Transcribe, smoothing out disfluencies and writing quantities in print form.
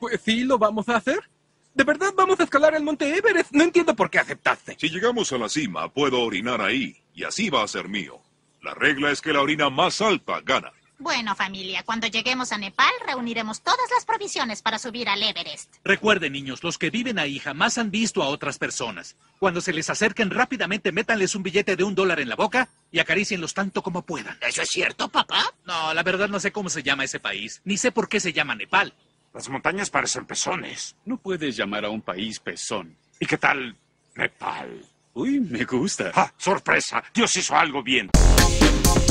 Pues sí, lo vamos a hacer. ¿De verdad vamos a escalar el monte Everest? No entiendo por qué aceptaste. Si llegamos a la cima, puedo orinar ahí, y así va a ser mío. La regla es que la orina más alta gana. Bueno, familia, cuando lleguemos a Nepal, reuniremos todas las provisiones para subir al Everest. Recuerden, niños, los que viven ahí jamás han visto a otras personas. Cuando se les acerquen, rápidamente métanles un billete de $1 en la boca y acarícienlos tanto como puedan. ¿Eso es cierto, papá? No, la verdad no sé cómo se llama ese país, ni sé por qué se llama Nepal. Las montañas parecen pezones. No puedes llamar a un país pezón. ¿Y qué tal Nepal? Uy, me gusta. ¡Ah, sorpresa! Dios hizo algo bien.